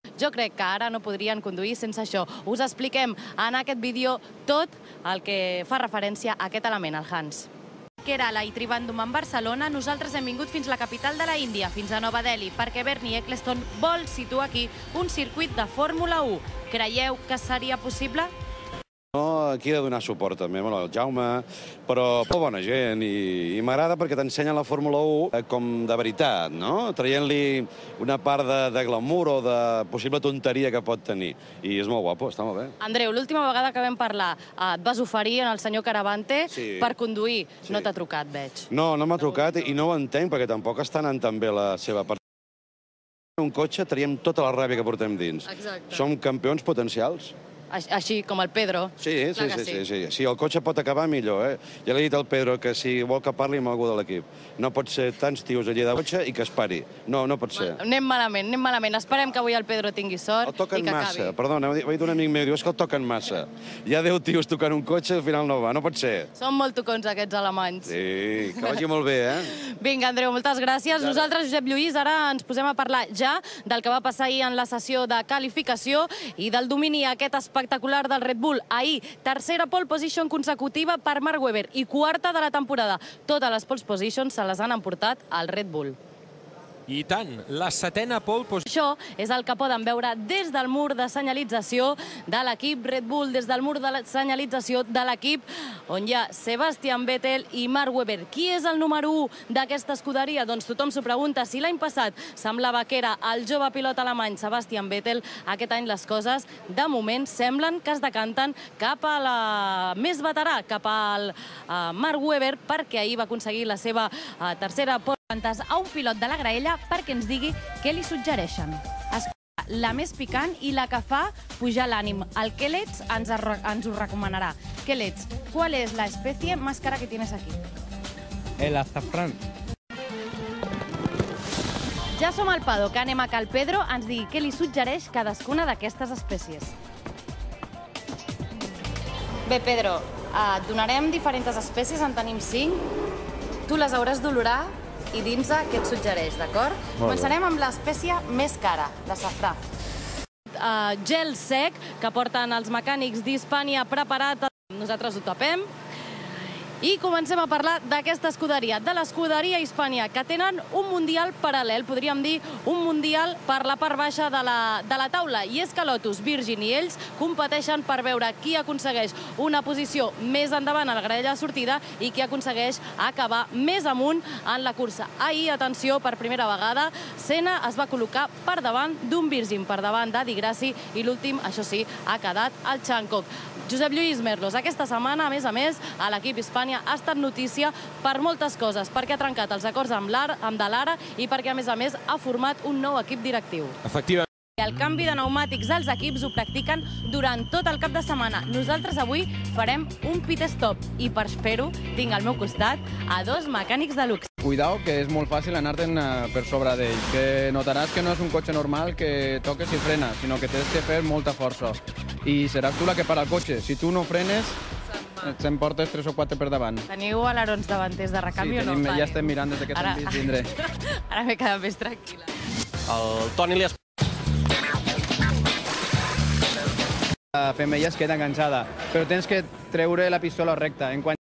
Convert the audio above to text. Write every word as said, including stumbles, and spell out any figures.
Jo crec que ara no podrien conduir sense això. Us expliquem en aquest vídeo tot el que fa referència a aquest element, el Hans. Kerala i Trivandrum en Barcelona, nosaltres hem vingut fins a la capital de la Índia, fins a Nova Delhi, perquè Bernie Ecclestone vol situar aquí un circuit de Fórmula u. Creieu que seria possible? No, aquí he de donar suport també al Jaume, però molt bona gent i, i m'agrada perquè t'ensenya la Fórmula u com de veritat, no? Traient-li una part de, de glamour o de possible tonteria que pot tenir. I és molt guapo, està molt bé. Andreu, l'última vegada que vam parlar et vas oferir en el senyor Caravante sí. per conduir. Sí. No t'ha trucat, veig. No, no m'ha trucat i no ho entenc perquè tampoc està anant tan bé la seva part. En un cotxe traiem tota la ràbia que portem dins. Exacte. Som campions potencials. Així com el Pedro. Sí, sí, sí, sí, sí. Si el cotxe pot acabar, millor, eh? Ja l'he dit al Pedro que si vol que parli amb algú de l'equip. No pot ser tants tios allà de cotxe i que es pari. No, no pot ser. Anem malament, anem malament. Esperem que avui el Pedro tingui sort i que acabi. El toquen massa. Perdona, ho ha dit un amic meu, diu, és que el toquen massa. Hi ha deu tios tocant un cotxe, al final no va, no pot ser. Són molt tocons aquests alemanys. Sí, que vagi molt bé, eh? Vinga, Andreu, moltes gràcies. Nosaltres, Josep Lluís, ara ens posem a parlar ja del que va passar ahir en la sessió de qualificació i del domini aquest espectacular del Red Bull. Ahir, tercera pole position consecutiva per Mark Webber i quarta de la temporada. Totes les pole positions se les han emportat al Red Bull. I tant, la setena pole position. Això és el que poden veure des del mur de senyalització de l'equip Red Bull, des del mur de la senyalització de l'equip on hi ha Sebastian Vettel i Mark Webber. Qui és el número u d'aquesta escuderia? Doncs tothom s'ho pregunta. Si l'any passat semblava que era el jove pilot alemany Sebastian Vettel, aquest any les coses, de moment, semblen que es decanten cap a la més veterà, cap al uh, Mark Webber, perquè ahir va aconseguir la seva uh, tercera pole. A un pilot de la graella perquè ens digui què li suggereixen. La més picant i la que fa pujar l'ànim. El Kellets ens, ens ho recomanarà. Kellets, ¿cuál es la especie más cara que tienes aquí? El azafrán. Ja som al paddock, anem a que el Pedro ens digui què li suggereix cadascuna d'aquestes espècies. Bé, Pedro, et donarem diferents espècies, en tenim cinc. Tu les hauràs d'olorar i dins què et suggereix, d'acord? Començarem amb l'espècie més cara, de safrà. Uh, gel sec, que porten els mecànics d'Hispània preparat. Nosaltres ho tapem. I comencem a parlar d'aquesta escuderia, de l'escuderia Hispània, que tenen un mundial paral·lel, podríem dir un mundial per la part baixa de la, de la taula. I és que Lotus, Virgin i ells competeixen per veure qui aconsegueix una posició més endavant a la graella de sortida i qui aconsegueix acabar més amunt en la cursa. Ahir, atenció, per primera vegada, Senna es va col·locar per davant d'un Virgin, per davant de Di Grassi, i l'últim, això sí, ha quedat el Hancock. Josep Lluís Merlos, aquesta setmana, a més a més, a l'equip Hispània ha estat notícia per moltes coses, perquè ha trencat els acords amb de l'Ara i perquè, a més a més, ha format un nou equip directiu. Efectivament. El canvi de pneumàtics als equips ho practiquen durant tot el cap de setmana. Nosaltres avui farem un pit stop i per fer-ho tinc al meu costat a dos mecànics de luxe. Cuidao, que és molt fàcil anar-te'n per sobre d'ell, que notaràs que no és un cotxe normal que toques i frenes, sinó que tens que fer molta força. I seràs tu la que para el cotxe. Si tu no frenes, se'n portes tres o quatre per davant. Teniu alerons davanters de recanvi sí, o no? Sí, ja estem mirant des que t'hem vist vindre. Ara m'he quedat més tranquil·la. El Toni li ha... La femella es queda enganxada, però tens que treure la pistola recta. En quan